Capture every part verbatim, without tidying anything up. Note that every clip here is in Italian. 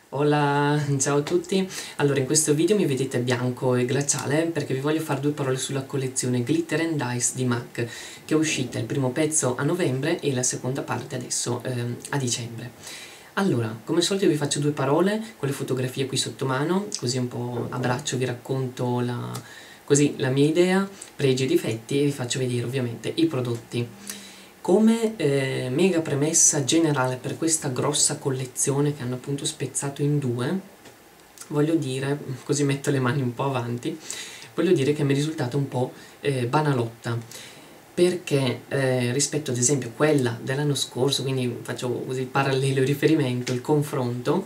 Hola, ciao a tutti. Allora, in questo video mi vedete bianco e glaciale perché vi voglio fare due parole sulla collezione Glitter and Dice di MAC, che è uscita il primo pezzo a novembre e la seconda parte adesso ehm, a dicembre. Allora, come al solito vi faccio due parole con le fotografie qui sotto mano, così un po' a braccio vi racconto la, così, la mia idea, pregi e difetti, e vi faccio vedere ovviamente i prodotti. Come eh, mega premessa generale per questa grossa collezione che hanno appunto spezzato in due, voglio dire, così metto le mani un po' avanti, voglio dire che mi è risultata un po' eh, banalotta, perché eh, rispetto ad esempio a quella dell'anno scorso, quindi faccio così il parallelo, il riferimento, il confronto,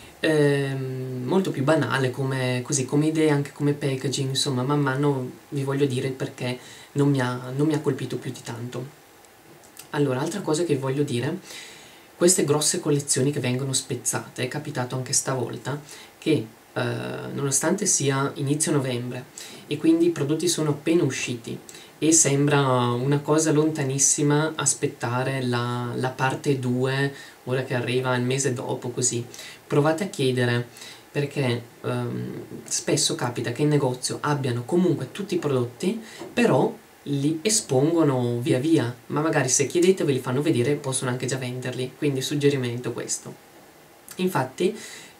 ehm, molto più banale come, così, come idea, anche come packaging, insomma, man mano vi voglio dire il perché non mi ha, non mi ha colpito più di tanto. Allora, altra cosa che voglio dire, queste grosse collezioni che vengono spezzate, è capitato anche stavolta che eh, nonostante sia inizio novembre e quindi i prodotti sono appena usciti e sembra una cosa lontanissima aspettare la, la parte due, ora che arriva il mese dopo, così, provate a chiedere, perché ehm, spesso capita che in negozio abbiano comunque tutti i prodotti, però li espongono via via, ma magari se chiedete ve li fanno vedere, possono anche già venderli, quindi suggerimento questo. Infatti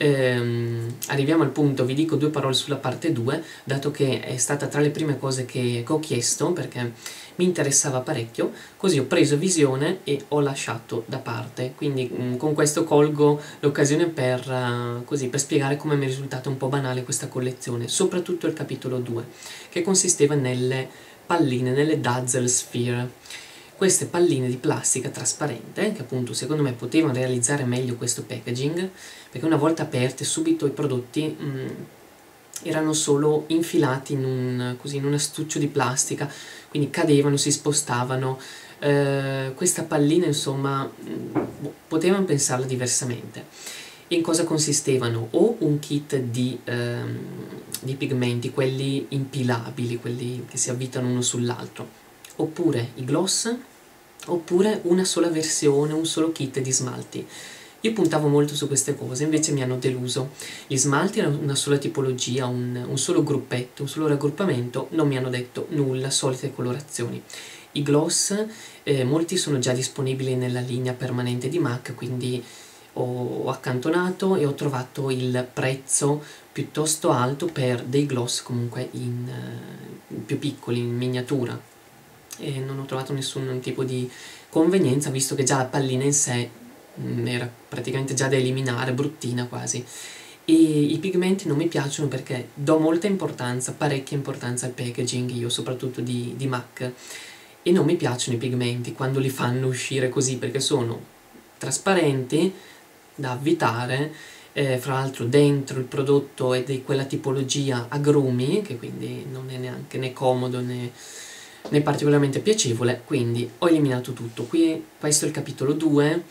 ehm, arriviamo al punto, vi dico due parole sulla parte due, dato che è stata tra le prime cose che, che ho chiesto, perché mi interessava parecchio, così ho preso visione e ho lasciato da parte, quindi mh, con questo colgo l'occasione per, uh, così, per spiegare come mi è risultata un po' banale questa collezione, soprattutto il capitolo due, che consisteva nelle palline, nelle Dazzle Sphere. Queste palline di plastica trasparente, che appunto secondo me potevano realizzare meglio questo packaging, perché una volta aperte subito i prodotti mh, erano solo infilati in un, così, in un astuccio di plastica, quindi cadevano, si spostavano. Eh, questa pallina, insomma, mh, potevano pensarla diversamente. In cosa consistevano? O un kit di, ehm, di pigmenti, quelli impilabili, quelli che si avvitano uno sull'altro, oppure i gloss, oppure una sola versione, un solo kit di smalti. Io puntavo molto su queste cose, invece mi hanno deluso. Gli smalti erano una sola tipologia, un, un solo gruppetto, un solo raggruppamento, non mi hanno detto nulla, solite colorazioni. I gloss, eh, molti sono già disponibili nella linea permanente di MAC, quindi ho accantonato e ho trovato il prezzo piuttosto alto per dei gloss comunque in, uh, più piccoli, in miniatura, e non ho trovato nessun tipo di convenienza, visto che già la pallina in sé mh, era praticamente già da eliminare, bruttina quasi, e i pigmenti non mi piacciono perché do molta importanza, parecchia importanza al packaging io, soprattutto di, di MAC, e non mi piacciono i pigmenti quando li fanno uscire così, perché sono trasparenti, da avvitare, eh, fra l'altro dentro il prodotto è di quella tipologia agrumi, che quindi non è neanche né comodo né, né particolarmente piacevole, quindi ho eliminato tutto. Qui questo è il capitolo due,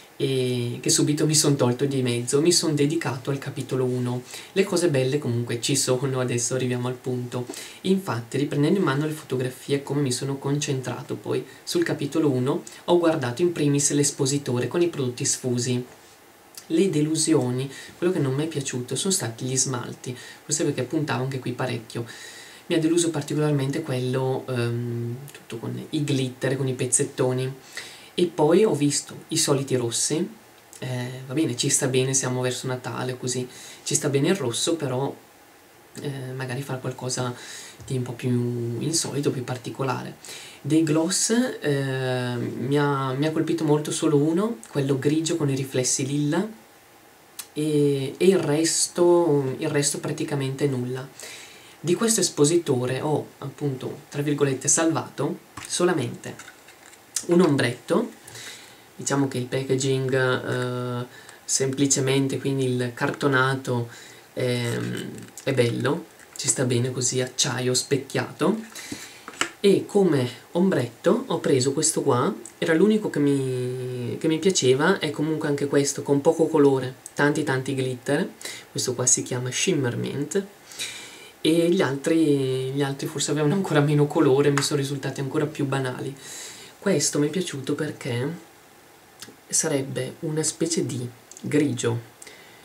e che subito mi sono tolto di mezzo, mi sono dedicato al capitolo uno. Le cose belle comunque ci sono, adesso arriviamo al punto. Infatti, riprendendo in mano le fotografie, come mi sono concentrato poi sul capitolo uno, ho guardato in primis l'espositore con i prodotti sfusi. Le delusioni, quello che non mi è piaciuto sono stati gli smalti, forse perché puntavo anche qui parecchio. Mi ha deluso particolarmente quello um, tutto con i glitter, con i pezzettoni, e poi ho visto i soliti rossi, eh, va bene, ci sta bene, siamo verso Natale, così ci sta bene il rosso, però eh, magari fare qualcosa di un po' più insolito, più particolare. Dei gloss eh, mi, ha, mi ha colpito molto solo uno, quello grigio con i riflessi lilla, e, e il resto, il resto praticamente nulla. Di questo espositore ho appunto, tra virgolette, salvato solamente un ombretto. Diciamo che il packaging eh, semplicemente, quindi il cartonato eh, è bello, ci sta bene così, acciaio specchiato, e come ombretto ho preso questo qua, era l'unico che mi, che mi piaceva, è comunque anche questo con poco colore, tanti tanti glitter, questo qua si chiama Shimmer Mint, e gli altri, gli altri forse avevano ancora meno colore, mi sono risultati ancora più banali. Questo mi è piaciuto perché sarebbe una specie di grigio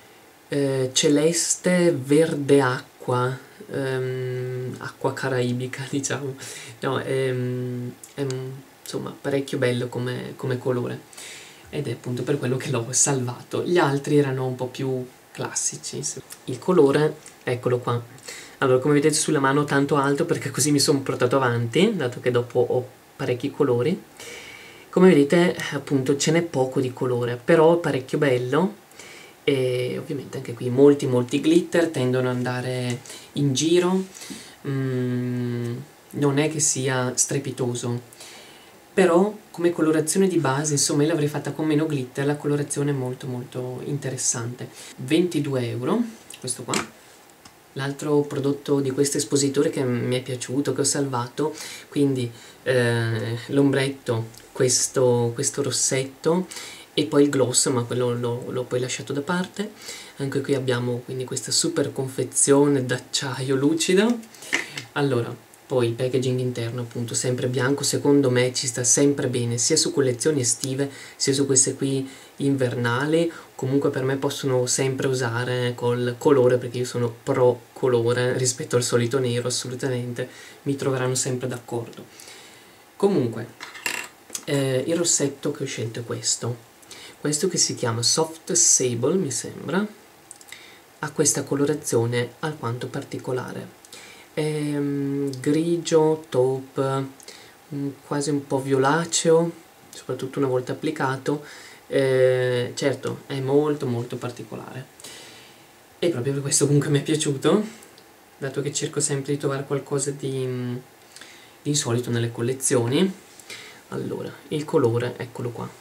eh, celeste verde acqua, ehm, acqua caraibica diciamo, no, è, è insomma parecchio bello come, come colore, ed è appunto per quello che l'ho salvato. Gli altri erano un po' più classici. Il colore, eccolo qua. Allora, come vedete sulla mano tanto alto perché così mi sono portato avanti, dato che dopo ho parecchi colori. Come vedete appunto ce n'è poco di colore, però è parecchio bello, e ovviamente anche qui molti molti glitter tendono ad andare in giro, mm, non è che sia strepitoso, però come colorazione di base, insomma, io l'avrei fatta con meno glitter, la colorazione è molto molto interessante. ventidue euro, questo qua. L'altro prodotto di questo espositore che mi è piaciuto, che ho salvato, quindi eh, l'ombretto, questo, questo rossetto, e poi il gloss, ma quello l'ho poi lasciato da parte. Anche qui abbiamo quindi questa super confezione d'acciaio lucido. Allora, poi il packaging interno appunto sempre bianco, secondo me ci sta sempre bene, sia su collezioni estive, sia su queste qui invernali. Comunque per me possono sempre usare col colore, perché io sono pro colore rispetto al solito nero, assolutamente, mi troveranno sempre d'accordo. Comunque, eh, il rossetto che ho scelto è questo, questo che si chiama Soft Sable, mi sembra, ha questa colorazione alquanto particolare. È um, grigio, taupe, um, quasi un po' violaceo, soprattutto una volta applicato. Eh, certo, è molto molto particolare, e proprio per questo comunque mi è piaciuto, dato che cerco sempre di trovare qualcosa di, di insolito nelle collezioni. Allora, il colore, eccolo qua,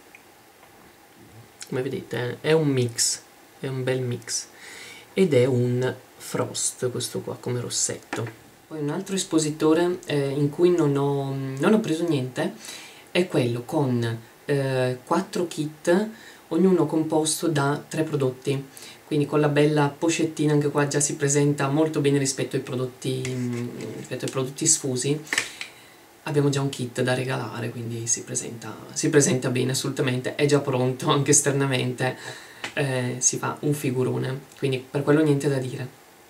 come vedete è un mix, è un bel mix, ed è un frost questo qua come rossetto. Poi un altro espositore eh, in cui non ho, non ho preso niente è quello con eh, quattro kit, ognuno composto da tre prodotti, quindi con la bella pochettina. Anche qua già si presenta molto bene rispetto ai prodotti, rispetto ai prodotti sfusi. Abbiamo già un kit da regalare, quindi si presenta, si presenta bene assolutamente, è già pronto anche esternamente, eh, si fa un figurone, quindi per quello niente da dire.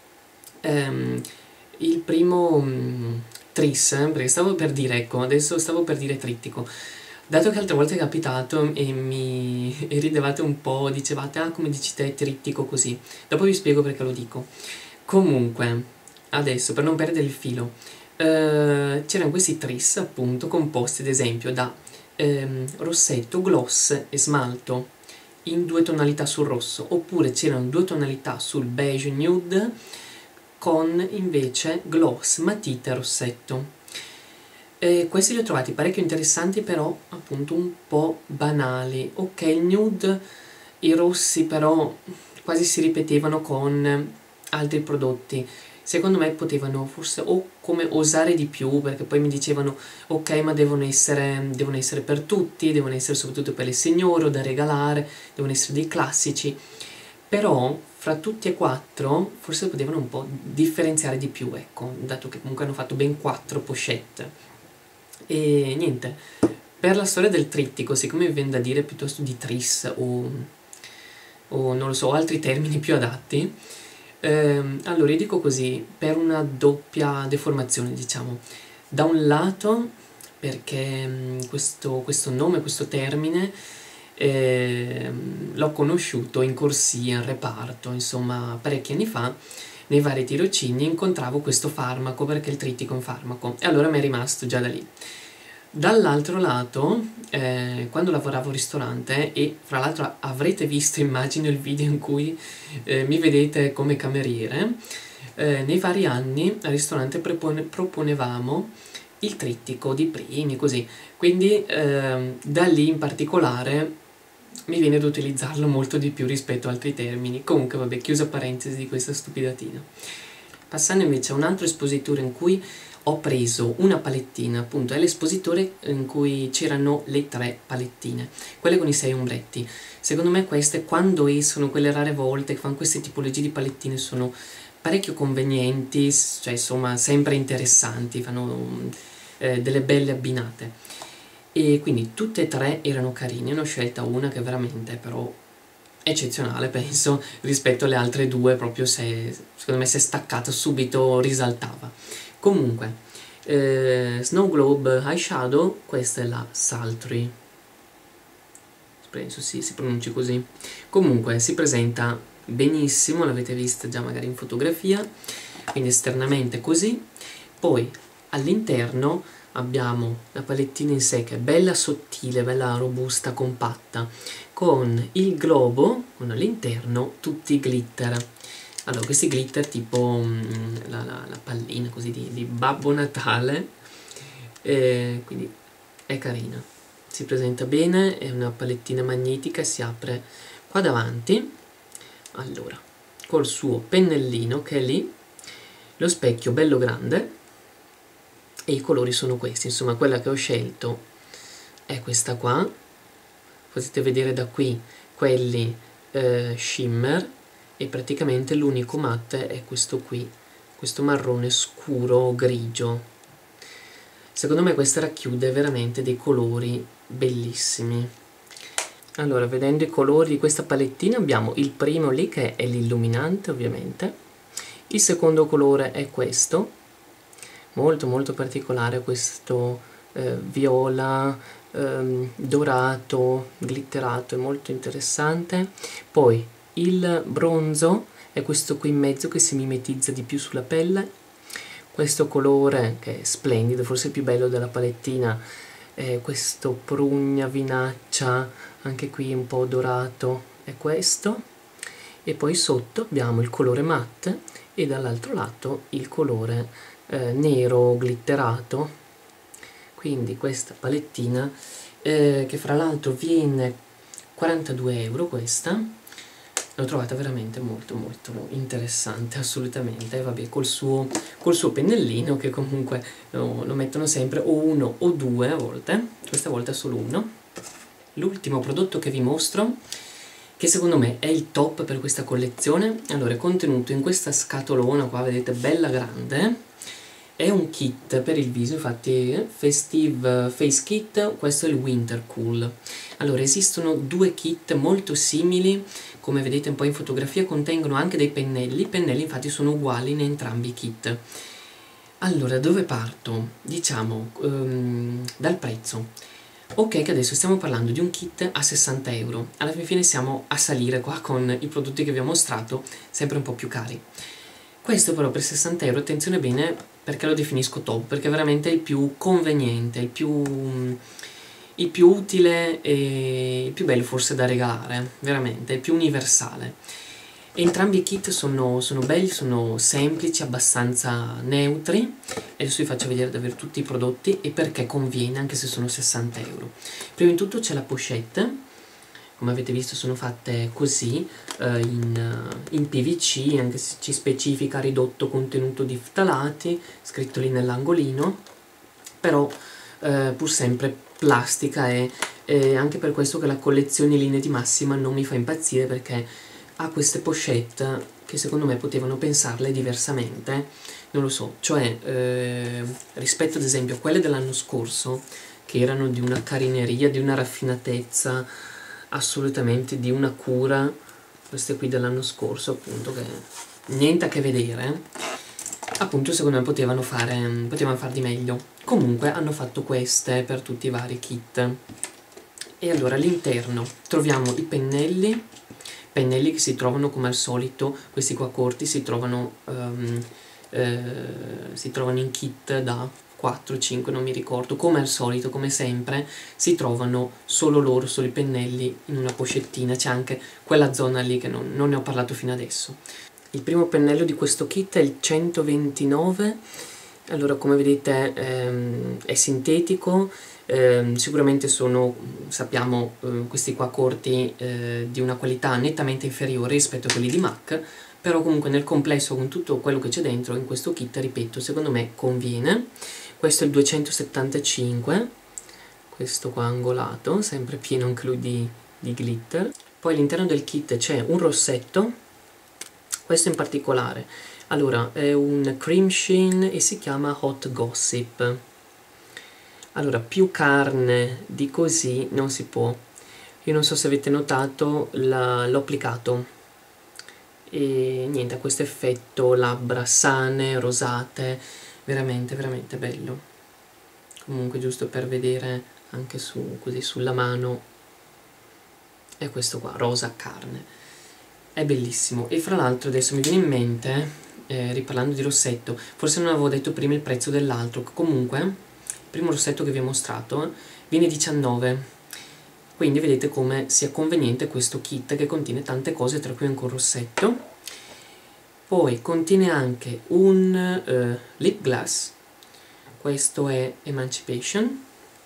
Um, il primo um, tris, perché stavo per dire, ecco, adesso stavo per dire trittico, dato che altre volte è capitato e mi e ridevate un po', dicevate ah come dici te trittico così, dopo vi spiego perché lo dico. Comunque, adesso per non perdere il filo, uh, c'erano questi tris appunto composti ad esempio da um, rossetto, gloss e smalto in due tonalità sul rosso, oppure c'erano due tonalità sul beige nude con invece gloss, matita e rossetto. Eh, questi li ho trovati parecchio interessanti, però appunto un po' banali. Ok, il nude, i rossi però quasi si ripetevano con altri prodotti. Secondo me potevano forse o come osare di più, perché poi mi dicevano ok ma devono essere, devono essere per tutti, devono essere soprattutto per le signore o da regalare, devono essere dei classici. Però fra tutti e quattro forse potevano un po' differenziare di più, ecco, dato che comunque hanno fatto ben quattro pochette. E niente, per la storia del trittico, siccome mi viene da dire piuttosto di tris o, o non lo so, altri termini più adatti, ehm, allora io dico così, per una doppia deformazione diciamo. Da un lato perché mh, questo, questo nome, questo termine Eh, l'ho conosciuto in corsia, in reparto, insomma parecchi anni fa, nei vari tirocini incontravo questo farmaco, perché il trittico è un farmaco, e allora mi è rimasto già da lì. Dall'altro lato, eh, quando lavoravo al ristorante, e fra l'altro avrete visto immagino il video in cui eh, mi vedete come cameriere, eh, nei vari anni al ristorante propone, proponevamo il trittico di primi, così, quindi eh, da lì in particolare mi viene ad utilizzarlo molto di più rispetto ad altri termini. Comunque vabbè, chiusa parentesi di questa stupidatina. Passando invece a un altro espositore in cui ho preso una palettina, appunto è l'espositore in cui c'erano le tre palettine, quelle con i sei ombretti. Secondo me queste, quando escono quelle rare volte che fanno queste tipologie di palettine, sono parecchio convenienti, cioè insomma sempre interessanti, fanno eh, delle belle abbinate. E quindi tutte e tre erano carine, ne ho scelta una che veramente però eccezionale, penso, rispetto alle altre due, proprio se, secondo me, se staccata subito risaltava. Comunque, eh, Snow Globe Eyeshadow, questa è la Sultry, penso sì, si pronunci così. Comunque si presenta benissimo, l'avete vista già magari in fotografia, quindi esternamente così. Poi all'interno abbiamo la palettina in sé che è bella sottile, bella robusta, compatta, con il globo, con all'interno tutti i glitter. Allora, questi glitter tipo mh, la, la, la pallina così di, di Babbo Natale, eh, quindi è carina, si presenta bene, è una palettina magnetica, si apre qua davanti, allora, col suo pennellino che è lì, lo specchio bello grande, e i colori sono questi, insomma quella che ho scelto è questa qua, potete vedere da qui quelli eh, shimmer, e praticamente l'unico matte è questo qui, questo marrone scuro grigio. Secondo me questa racchiude veramente dei colori bellissimi. Allora, vedendo i colori di questa palettina, abbiamo il primo lì che è l'illuminante ovviamente, il secondo colore è questo, molto molto particolare, questo eh, viola ehm, dorato, glitterato, è molto interessante. Poi il bronzo è questo qui in mezzo che si mimetizza di più sulla pelle, questo colore che è splendido, forse il più bello della palettina, è questo prugna vinaccia, anche qui un po' dorato, è questo, e poi sotto abbiamo il colore matte e dall'altro lato il colore eh, nero glitterato. Quindi questa palettina eh, che fra l'altro viene quarantadue euro, questa l'ho trovata veramente molto molto interessante, assolutamente. E vabbè, col suo, col suo pennellino che comunque lo, lo mettono sempre o uno o due a volte, questa volta solo uno. L'ultimo prodotto che vi mostro, che secondo me è il top per questa collezione, allora è contenuto in questa scatolona qua, vedete, bella grande. È un kit per il viso, infatti Festive Face Kit, questo è il Winter Cool. Allora, esistono due kit molto simili, come vedete un po' in fotografia, contengono anche dei pennelli, i pennelli infatti sono uguali in entrambi i kit. Allora, dove parto? Diciamo, um, dal prezzo. Ok, che adesso stiamo parlando di un kit a sessanta euro, alla fine siamo a salire qua con i prodotti che vi ho mostrato, sempre un po' più cari. Questo però per sessanta euro, attenzione bene perché lo definisco top, perché è veramente il più conveniente, il più, il più utile e il più bello forse da regalare, veramente, il più universale. Entrambi i kit sono, sono belli, sono semplici, abbastanza neutri, e adesso vi faccio vedere davvero tutti i prodotti e perché conviene anche se sono sessanta euro. Prima di tutto c'è la pochette. Come avete visto sono fatte così, eh, in, in P V C, anche se ci specifica ridotto contenuto di ftalati, scritto lì nell'angolino, però eh, pur sempre plastica, e eh, anche per questo che la collezione in linea di massima non mi fa impazzire, perché ha queste pochette che secondo me potevano pensarle diversamente, non lo so, cioè eh, rispetto ad esempio a quelle dell'anno scorso, che erano di una carineria, di una raffinatezza, assolutamente di una cura, queste qui dell'anno scorso appunto, che niente a che vedere, appunto secondo me potevano fare, potevano far di meglio. Comunque hanno fatto queste per tutti i vari kit. E allora all'interno troviamo i pennelli, pennelli che si trovano come al solito, questi qua corti si trovano, um, eh, si trovano in kit da quattro cinque, non mi ricordo, come al solito, come sempre, si trovano solo loro, solo i pennelli in una pochettina, c'è anche quella zona lì che non, non ne ho parlato fino adesso. Il primo pennello di questo kit è il centoventinove, allora come vedete ehm, è sintetico, ehm, sicuramente sono, sappiamo, eh, questi qua corti eh, di una qualità nettamente inferiore rispetto a quelli di MAC, però comunque nel complesso con tutto quello che c'è dentro in questo kit, ripeto, secondo me conviene. Questo è il duecentosettantacinque, questo qua angolato, sempre pieno anche lui di, di glitter. Poi all'interno del kit c'è un rossetto, questo in particolare, allora è un cream sheen e si chiama Hot Gossip. Allora, più carne di così non si può. Io non so se avete notato, l'ho applicato e niente, ha questo effetto labbra sane, rosate, veramente veramente bello. Comunque giusto per vedere anche su, così sulla mano, è questo qua, rosa carne, è bellissimo. E fra l'altro adesso mi viene in mente, eh, riparlando di rossetto, forse non avevo detto prima il prezzo dell'altro, comunque il primo rossetto che vi ho mostrato viene diciannove, quindi vedete come sia conveniente questo kit che contiene tante cose, tra cui anche un rossetto. Poi contiene anche un uh, lip gloss, questo è Emancipation,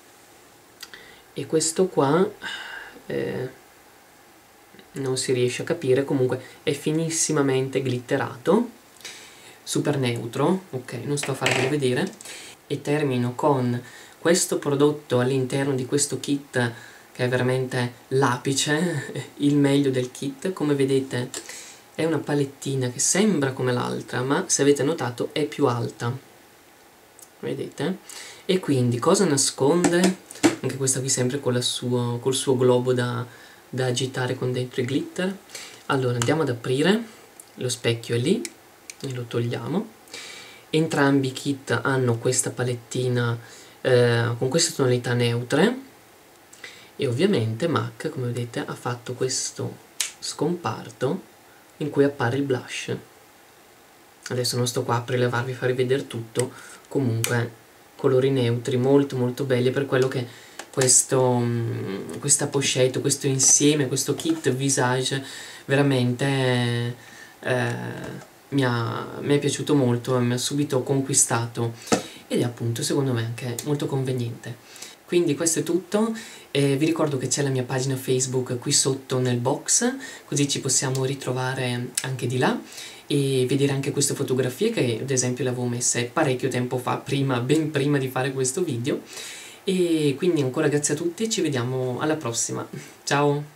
e questo qua eh, non si riesce a capire, comunque è finissimamente glitterato, super neutro, ok, non sto a farvelo vedere. E termino con questo prodotto all'interno di questo kit che è veramente l'apice, il meglio del kit. Come vedete è una palettina che sembra come l'altra, ma se avete notato è più alta, vedete? E quindi cosa nasconde? Anche questa qui sempre con la sua, col suo globo da, da agitare con dentro i glitter. Allora andiamo ad aprire, lo specchio è lì e lo togliamo. Entrambi i kit hanno questa palettina eh, con queste tonalità neutre, e ovviamente MAC, come vedete, ha fatto questo scomparto in cui appare il blush. Adesso non sto qua a prelevarvi e farvi vedere tutto, comunque colori neutri molto molto belli, per quello che questo, questa pochette, questo insieme, questo kit visage veramente eh, mi, ha, mi è piaciuto molto, mi ha subito conquistato, ed è appunto secondo me anche molto conveniente. Quindi questo è tutto, eh, vi ricordo che c'è la mia pagina Facebook qui sotto nel box, così ci possiamo ritrovare anche di là e vedere anche queste fotografie che ad esempio le avevo messe parecchio tempo fa, prima, ben prima di fare questo video. E quindi ancora grazie a tutti e ci vediamo alla prossima. Ciao!